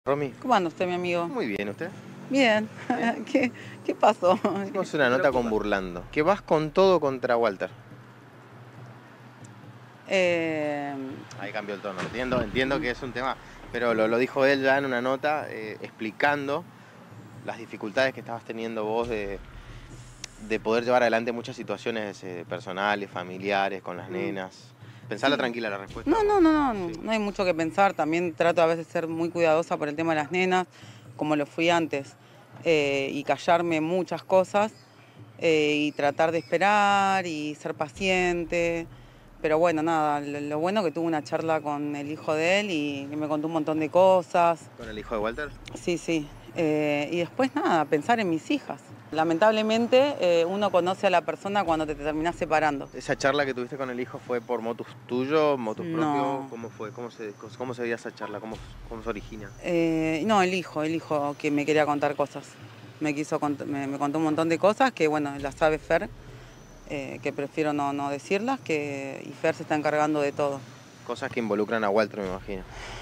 Romy, ¿Cómo anda usted, mi amigo? muy bien, ¿usted? Bien. ¿Qué pasó? Hicimos una nota con Burlando. Que vas con todo contra Walter. Eh, Ahí cambió el tono. Entiendo que es un tema, pero lo dijo él ya en una nota explicando las dificultades que estabas teniendo vos de poder llevar adelante muchas situaciones personales, familiares, con las nenas. Pensala sí. tranquila la respuesta. Sí. No hay mucho que pensar. También trato a veces de ser muy cuidadosa por el tema de las nenas, como lo fui antes, y callarme muchas cosas, y tratar de esperar y ser paciente. Pero bueno, nada, lo bueno que tuve una charla con el hijo de él y que me contó un montón de cosas. ¿Con el hijo de Walter? Sí. Y después nada, pensar en mis hijas. Lamentablemente uno conoce a la persona cuando te terminás separando. ¿Esa charla que tuviste con el hijo fue por motus tuyo, motus propio? No. ¿Cómo fue? ¿Cómo se veía esa charla? ¿Cómo se origina? No, el hijo que me quería contar cosas. Me contó un montón de cosas que, bueno, las sabe Fer, que prefiero no decirlas, y Fer se está encargando de todo. Cosas que involucran a Walter, me imagino.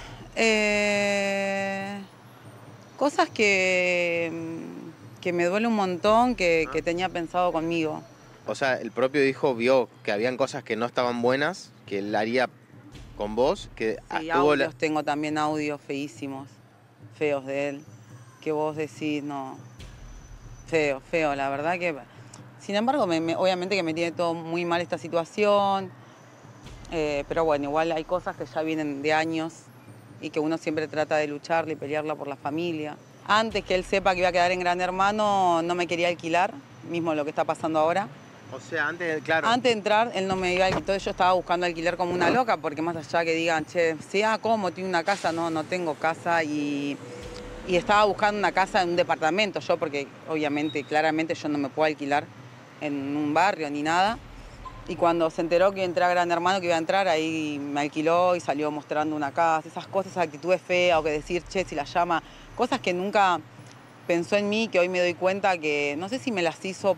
Cosas que me duele un montón, que tenía pensado conmigo. O sea, el propio hijo vio que habían cosas que no estaban buenas, que él haría con vos, que Sí, tuvo audios, tengo también audios feísimos, feos de él, que vos decís, no, feo, la verdad que... Sin embargo, obviamente que me tiene todo muy mal esta situación, pero bueno, igual hay cosas que ya vienen de años y que uno siempre trata de lucharla y pelearla por la familia. Antes que él sepa que iba a quedar en Gran Hermano, no me quería alquilar, mismo lo que está pasando ahora. O sea, antes, claro. Antes de entrar, él no me iba a alquilar. Entonces yo estaba buscando alquiler como una loca, porque más allá que digan, che, sí, ¿cómo? ¿Tiene una casa? No tengo casa y estaba buscando una casa en un departamento yo, porque obviamente, claramente yo no me puedo alquilar en un barrio ni nada. Y cuando se enteró que entré a Gran Hermano, que iba a entrar, ahí me alquiló y salió mostrando una casa. Esas cosas, esas actitudes feas, o que decir, che, si la llama, cosas que nunca pensó en mí, que hoy me doy cuenta que, no sé si me las hizo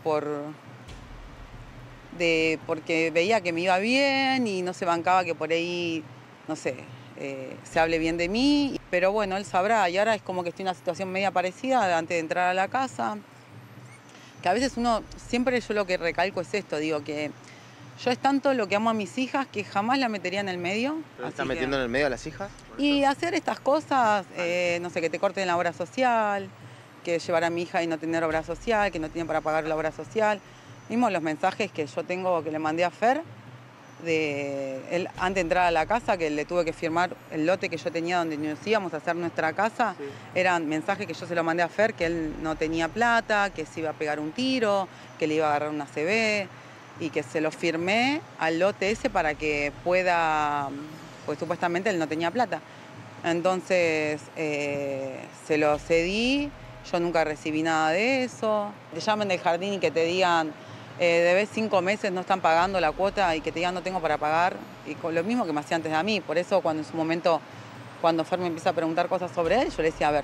porque veía que me iba bien y no se bancaba que por ahí, no sé, se hable bien de mí. Pero bueno, él sabrá, y ahora es como que estoy en una situación media parecida antes de entrar a la casa. Que a veces siempre yo lo que recalco es esto, digo que yo es tanto lo que amo a mis hijas que jamás la metería en el medio. ¿Pero estás metiendo en el medio a las hijas? Y hacer estas cosas, no sé, que te corten la obra social, que llevar a mi hija y no tener obra social, que no tiene para pagar la obra social. Mismo los mensajes que yo tengo, que le mandé a Fer, de él antes de entrar a la casa, que le tuve que firmar el lote que yo tenía donde nos íbamos a hacer nuestra casa. Sí. Eran mensajes que yo se lo mandé a Fer, que él no tenía plata, que se iba a pegar un tiro, que le iba a agarrar una CB, y que se lo firmé al lote ese para que pueda, pues supuestamente él no tenía plata. Entonces se lo cedí, yo nunca recibí nada de eso. Te llamen del jardín y que te digan, debes 5 meses, no están pagando la cuota, y que te digan no tengo para pagar, y con lo mismo que me hacía antes de a mí. Por eso cuando en su momento, cuando Fer me empieza a preguntar cosas sobre él, yo le decía, a ver,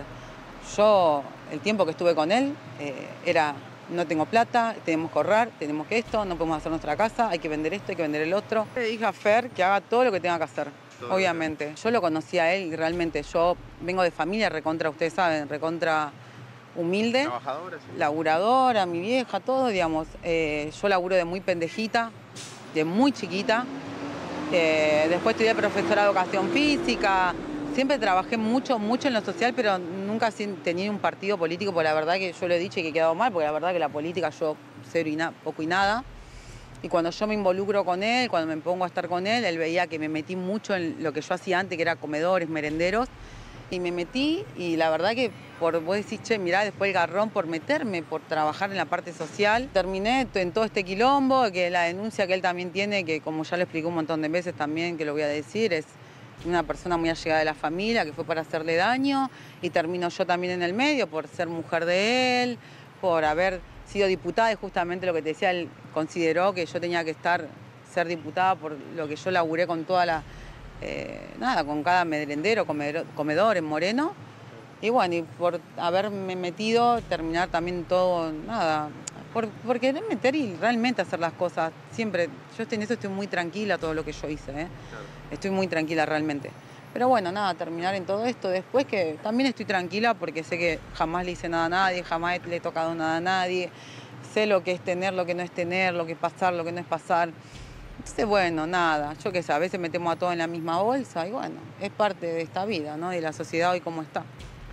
yo el tiempo que estuve con él era, no tengo plata, tenemos que ahorrar, tenemos que esto, no podemos hacer nuestra casa, hay que vender esto, hay que vender el otro. Le dije a Fer que haga todo lo que tenga que hacer, obviamente. Yo lo conocí a él y realmente yo vengo de familia recontra, ustedes saben, recontra humilde, Trabajadora, sí. Laburadora, mi vieja, todo, digamos. Yo laburo de muy pendejita, de muy chiquita. Después estudié profesora de educación física. Siempre trabajé mucho en lo social, pero nunca tenía un partido político, porque la verdad que yo lo he dicho y que he quedado mal, porque la verdad que la política yo cero y poco y nada. Y cuando yo me involucro con él, cuando me pongo a estar con él, él veía que me metí mucho en lo que yo hacía antes, que era comedores, merenderos. Y me metí, y la verdad que vos decís, che, mirá, después el garrón por meterme, por trabajar en la parte social. Terminé en todo este quilombo, que la denuncia que él también tiene, que como ya lo explicó un montón de veces también, que lo voy a decir, es una persona muy allegada de la familia, que fue para hacerle daño, y termino yo también en el medio por ser mujer de él, por haber sido diputada, y justamente lo que te decía, él consideró que yo tenía que ser diputada por lo que yo laburé con toda la... con cada merendero, comedor en Moreno. Y bueno, y por haberme metido, terminar también todo, por querer meter y realmente hacer las cosas. Siempre, yo en eso estoy muy tranquila, todo lo que yo hice, Claro. Estoy muy tranquila realmente. Pero bueno, nada, terminar en todo esto. Después que también estoy tranquila porque sé que jamás le hice nada a nadie, jamás le he tocado nada a nadie. Sé lo que es tener, lo que no es tener, lo que es pasar, lo que no es pasar. Entonces, bueno, nada, yo qué sé, a veces metemos a todos en la misma bolsa y bueno, es parte de esta vida, ¿no? De la sociedad hoy como está.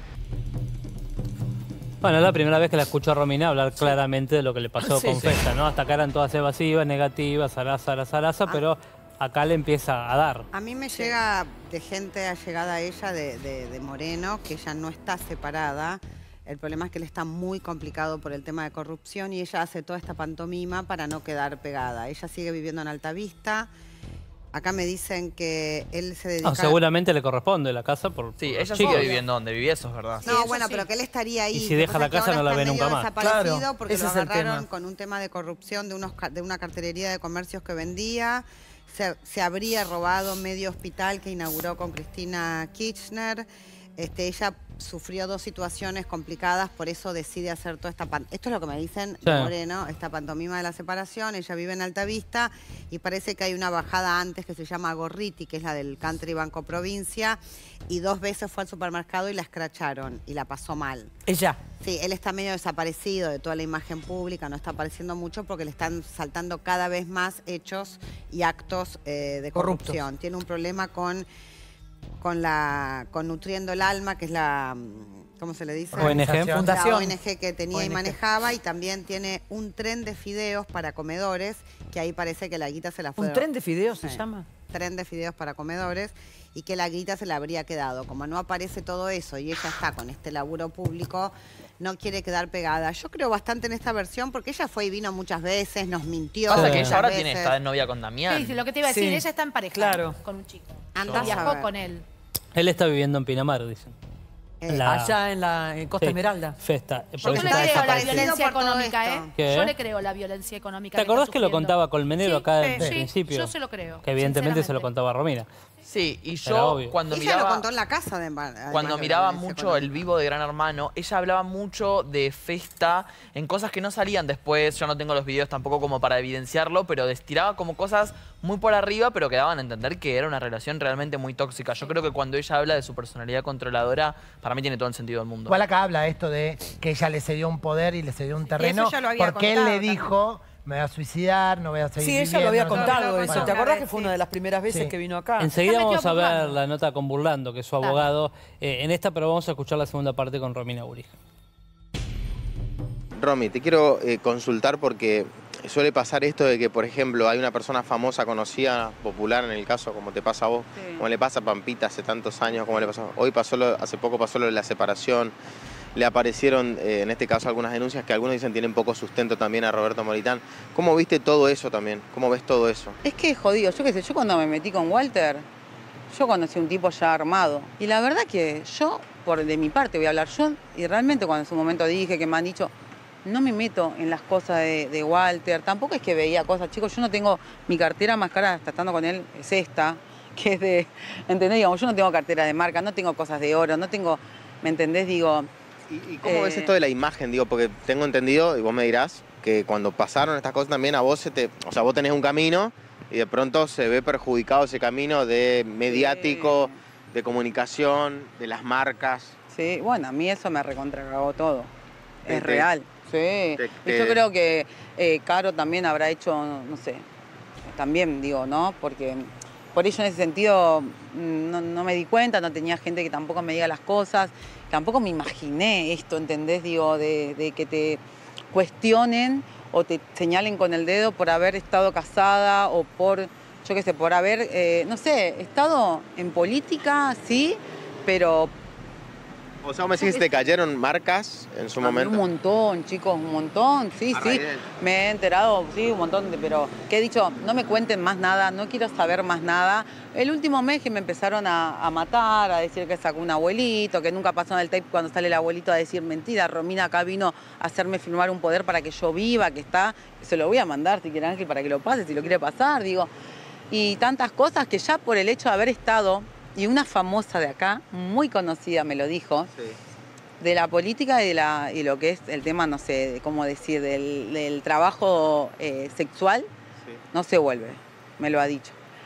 Bueno, es la primera vez que la escucho a Romina hablar claramente de lo que le pasó con Festa, ¿no? Hasta acá eran todas evasivas, negativas, zaraza, pero acá le empieza a dar. A mí me llega de gente allegada a ella, de Moreno, que ella no está separada. El problema es que él está muy complicado por el tema de corrupción y ella hace toda esta pantomima para no quedar pegada. Ella sigue viviendo en Altavista. Acá me dicen que él se dedica... seguramente le corresponde la casa por... Sí, ella sigue viviendo donde vivía, eso es verdad. No, bueno, pero que él estaría ahí. Y si deja la casa no la ve nunca más. Claro, porque lo agarraron con un tema de corrupción de una cartelería de comercios que vendía. Se habría robado medio hospital que inauguró con Cristina Kirchner. Ella sufrió 2 situaciones complicadas, por eso decide hacer toda esta... Esto es lo que me dicen de Moreno, esta pantomima de la separación. Ella vive en Altavista y parece que hay una bajada antes que se llama Gorriti, que es la del Country Banco Provincia, y 2 veces fue al supermercado y la escracharon y la pasó mal. ¿Ella? Sí, él está medio desaparecido de toda la imagen pública, no está apareciendo mucho porque le están saltando cada vez más hechos y actos de corrupción. Tiene un problema con Nutriendo el Alma, que es la, ¿cómo se le dice? ONG. Fundación. La ONG que tenía y manejaba, y también tiene un tren de fideos para comedores, que ahí parece que la guita se la fue... ¿Un tren de fideos se llama? Tren de fideos para comedores, y que la guita se la habría quedado. Como no aparece todo eso y ella está con este laburo público, no quiere quedar pegada. Yo creo bastante en esta versión porque ella fue y vino muchas veces, nos mintió. Pasa que ella ahora está de novia con Damián. Sí, lo que te iba a decir, ella está en pareja con un chico. Viajó con él. Él está viviendo en Pinamar, dicen. Allá en Costa Esmeralda. Festa. Yo le creo la violencia económica, ¿eh? ¿Qué? Yo le creo la violencia económica. ¿Te acordás que lo contaba Colmenero acá al sí, principio? Yo se lo creo. Que evidentemente se lo contaba a Romina. Sí, y yo cuando ella miraba... lo contó en la casa cuando miraba mucho el vivo de Gran Hermano, ella hablaba mucho de Festa en cosas que no salían después. Yo no tengo los videos tampoco como para evidenciarlo, pero tiraba como cosas muy por arriba, pero que daban a entender que era una relación realmente muy tóxica. Yo creo que cuando ella habla de su personalidad controladora, para mí tiene todo el sentido del mundo. Igual acá habla esto de que ella le cedió un poder y le cedió un terreno, ya lo había porque él le dijo... Me voy a suicidar, no voy a seguir viviendo. Sí, ella lo había contado no, eso. bueno. ¿Te acordás que fue una de las primeras veces que vino acá? Enseguida vamos a ver la nota con Burlando, que es su abogado en esta, pero vamos a escuchar la segunda parte con Romina Burija. Romy, te quiero consultar porque suele pasar esto de que, por ejemplo, hay una persona famosa, conocida, popular en el caso, como te pasa a vos, como le pasa a Pampita hace tantos años, como le pasó. Hoy hace poco pasó lo de la separación. Le aparecieron, en este caso, algunas denuncias que algunos dicen tienen poco sustento también a Roberto Moritán. ¿Cómo viste todo eso también? ¿Cómo ves todo eso? Es que es jodido, yo qué sé, yo cuando me metí con Walter, yo conocí a un tipo ya armado. Y la verdad que yo, de mi parte voy a hablar yo, y realmente cuando en su momento dije que me han dicho, no me meto en las cosas de Walter, tampoco es que veía cosas, chicos, yo no tengo, mi cartera más cara hasta estando con él es esta, que es de, ¿entendés? Digamos, yo no tengo cartera de marca, no tengo cosas de oro, no tengo, ¿me entendés? Digo... ¿Y cómo ves esto de la imagen? Digo, porque tengo entendido, y vos me dirás, que cuando pasaron estas cosas también a vos o sea, vos tenés un camino y de pronto se ve perjudicado ese camino de mediático, de comunicación, de las marcas. Sí, bueno, a mí eso me recontracagó todo. Es real. Sí. Y yo creo que Caro también habrá hecho, no sé, también digo, ¿no? Porque por ello en ese sentido no me di cuenta, no tenía gente que tampoco me diga las cosas. Tampoco me imaginé esto, ¿entendés? Digo, de que te cuestionen o te señalen con el dedo por haber estado casada o por, yo qué sé, por haber, no sé, estado en política, sí, pero... O sea, me decís que te cayeron marcas en su momento. Un montón, chicos, un montón, sí, sí. Me he enterado, sí, un montón, pero que he dicho, no me cuenten más nada, no quiero saber más nada. El último mes que me empezaron a matar, a decir que sacó un abuelito, que nunca pasó en el tape cuando sale el abuelito a decir mentira. Romina acá vino a hacerme firmar un poder para que yo viva, que está, se lo voy a mandar si quiere Ángel para que lo pase, si lo quiere pasar, digo. Y tantas cosas que ya por el hecho de haber estado... Y una famosa de acá, muy conocida, me lo dijo, de la política y lo que es el tema, no sé, cómo decir, del trabajo sexual, no se vuelve, me lo ha dicho.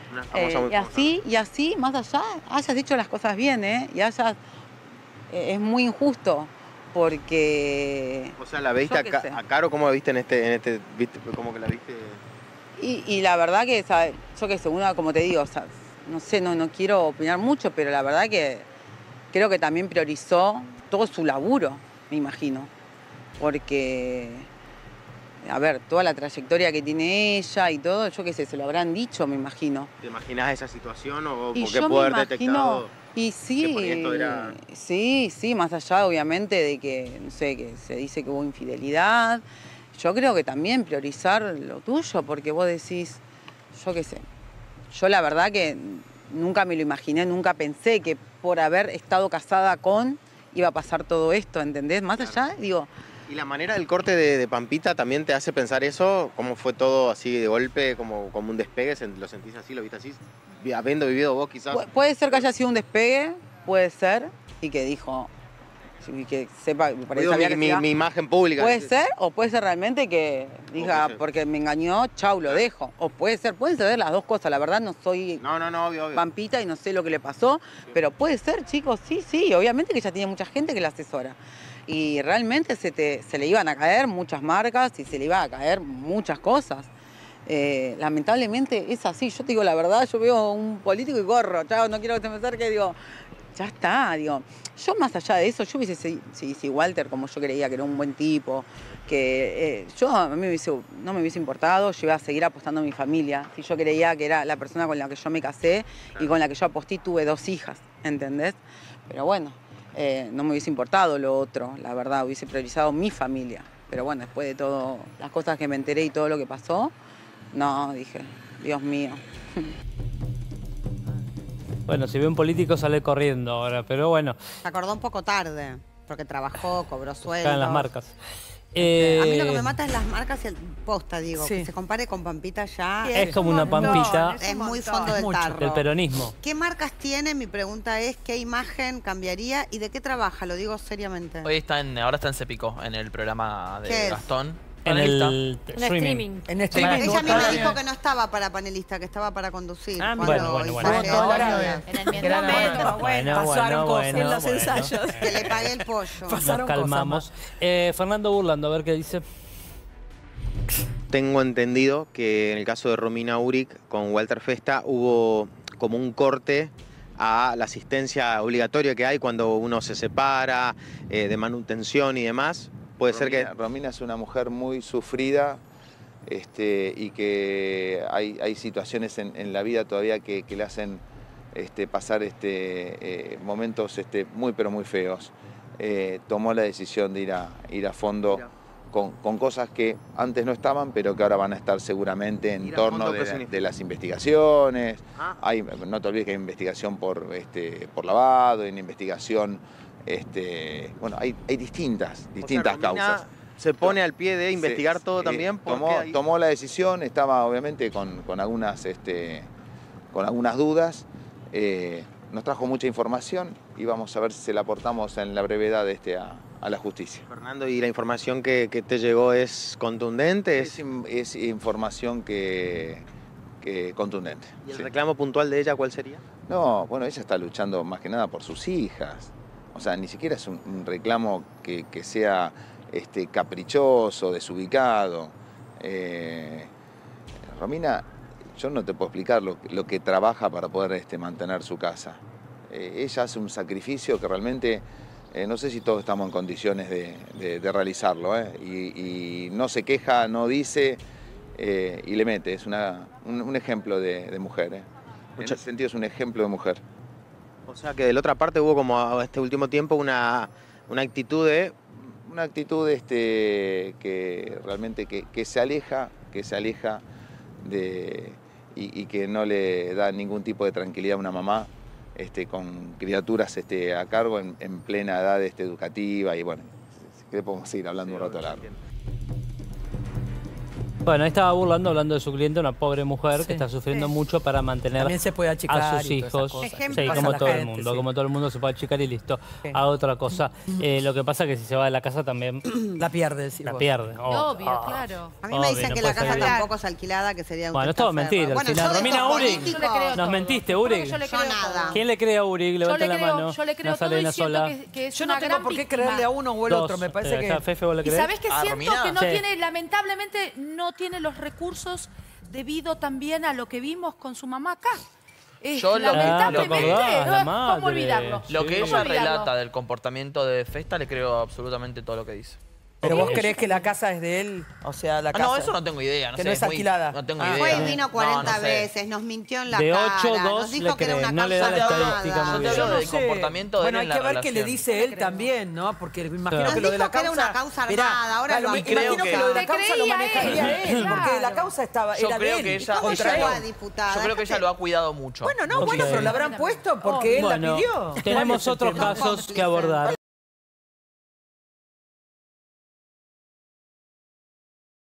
Y así, más allá, hayas dicho las cosas bien, y hayas... es muy injusto, porque... O sea, ¿la viste a Caro? ¿Cómo la viste en este cómo que la viste? Y la verdad que, ¿sabes? Yo que sé, una, como te digo, o sea, no sé, no quiero opinar mucho, pero la verdad que creo que también priorizó todo su laburo, me imagino. Porque, a ver, toda la trayectoria que tiene ella y todo, yo qué sé, se lo habrán dicho, me imagino. ¿Te imaginas esa situación o por qué yo pudo me haber detectado? Y sí, sí, más allá obviamente de que, no sé, que se dice que hubo infidelidad, yo creo que también priorizar lo tuyo, porque vos decís, yo qué sé, yo la verdad que nunca me lo imaginé, nunca pensé que por haber estado casada con iba a pasar todo esto, ¿entendés? Más allá, digo... ¿Y la manera del corte de Pampita también te hace pensar eso? ¿Cómo fue todo así de golpe, como un despegue? ¿Lo sentís así, lo viste así? Habiendo vivido vos quizás... Puede ser que haya sido un despegue, puede ser, y que dijo... que sepa, mi imagen pública. Puede ser, o puede ser realmente que diga, porque me engañó, chau, lo dejo. O pueden ser las dos cosas, la verdad no soy obvio. Pampita y no sé lo que le pasó, pero puede ser, chicos, sí, obviamente que ella tiene mucha gente que la asesora. Y realmente se le iban a caer muchas marcas y se le iban a caer muchas cosas. Lamentablemente es así, yo te digo la verdad, yo veo un político y corro, chao, no quiero que se me acerque, digo... Ya está, digo, yo más allá de eso, yo si Walter, como yo creía que era un buen tipo, que a mí no me hubiese importado, yo iba a seguir apostando a mi familia. Si yo creía que era la persona con la que yo me casé y con la que yo aposté, tuve 2 hijas, ¿entendés? Pero bueno, no me hubiese importado lo otro, la verdad, hubiese priorizado mi familia. Pero bueno, después de todas las cosas que me enteré y todo lo que pasó, no, dije, Dios mío. Bueno, si ve un político sale corriendo ahora, pero bueno. Se acordó un poco tarde, porque trabajó, cobró sueldo. En las marcas. A mí lo que me mata es las marcas y el posta, digo. Que se compare con Pampita ya. Es como una Pampita. Es muy fondo del tarro. Del peronismo. ¿Qué marcas tiene? Mi pregunta es, ¿qué imagen cambiaría y de qué trabaja? Lo digo seriamente. Ahora está en Cepico, en el programa de Gastón. En el streaming. En streaming. Ella a mí me dijo que no estaba para panelista, que estaba para conducir. Bueno. En el mismo momento. Pasaron cosas en los ensayos. Que le pague el pollo. Nos calmamos. Fernando Burlando, a ver qué dice. Tengo entendido que en el caso de Romina Uric con Walter Festa hubo como un corte a la asistencia obligatoria que hay cuando uno se separa, de manutención y demás. Puede ser que... Romina es una mujer muy sufrida y que hay situaciones en la vida todavía que le hacen pasar momentos muy pero muy feos. Tomó la decisión de ir a fondo con cosas que antes no estaban, pero que ahora van a estar seguramente en torno de las investigaciones. No te olvides que hay investigación por lavado, hay una investigación... bueno, hay distintas causas. Se pone al pie de investigar todo también. Tomó la decisión, estaba obviamente con algunas dudas. Nos trajo mucha información y vamos a ver si se la aportamos en la brevedad a la justicia. Fernando, ¿y la información que te llegó es contundente? Es información contundente. ¿Y el reclamo puntual de ella cuál sería? No, bueno, ella está luchando más que nada por sus hijas. O sea, ni siquiera es un reclamo que sea caprichoso, desubicado. Romina, yo no te puedo explicar lo que trabaja para poder mantener su casa. Ella hace un sacrificio que realmente no sé si todos estamos en condiciones de realizarlo. Y no se queja, no dice y le mete. Es un ejemplo de mujer. En ese sentido es un ejemplo de mujer. O sea que de la otra parte hubo como este último tiempo una actitud de... Una actitud que realmente que se aleja y que no le da ningún tipo de tranquilidad a una mamá con criaturas a cargo en plena edad educativa y bueno, si querés podemos seguir hablando un rato largo. Bueno, ahí estaba burlando, hablando de su cliente, una pobre mujer que está sufriendo mucho para mantener También se puede achicar a sus hijos. Sí, como todo el mundo. Como todo el mundo se puede achicar y listo. A otra cosa. Lo que pasa es que si se va de la casa también... La pierde, La pierde. Obvio, claro. A mí me dicen que la casa tampoco es alquilada, que sería un Bueno, es todo mentira. Bueno, Romina Urig, nos mentiste, Urig. Yo nada. ¿Quién le cree a Urig? Levanta la mano. Yo le creo todo y siento que es yo no tengo por qué creerle a uno o el otro, me parece que... Fefe, ¿vos le crees? ¿Y sabés que siento que no tiene, lamentablemente, no tiene los recursos debido también a lo que vimos con su mamá acá? Yo lamentablemente, ¿cómo olvidarlo? Lo que ella relata del comportamiento de Festa, le creo absolutamente todo lo que dice. ¿Pero vos creés que la casa es de él? O sea, la casa... No, eso no tengo idea. No que sé, no es alquilada. No tengo idea. Fue y vino 40 veces, nos mintió en la de cara. 8, 2 nos dijo que era una no le da la estadística muy bien. Yo no sé. Comportamiento de bueno, él hay en que la ver qué le relación. dice él también, ¿no? Porque me imagino Nos que lo de la dijo que causa... era una causa armada, ahora lo imagino que lo de la causa lo manejaría él, porque la causa estaba, Yo era creo de que él. ella... ¿Cómo llegó a diputada? Yo creo que ella lo ha cuidado mucho. Bueno, no, bueno, pero lo habrán puesto porque él la pidió. Tenemos otros casos que abordar.